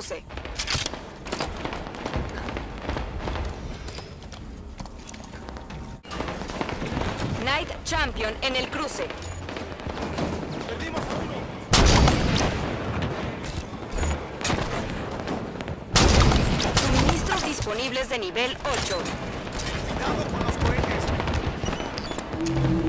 cruce. Knight Champion en el cruce. Perdimos a uno. Suministros disponibles de nivel 8. Cuidado con los cohetes.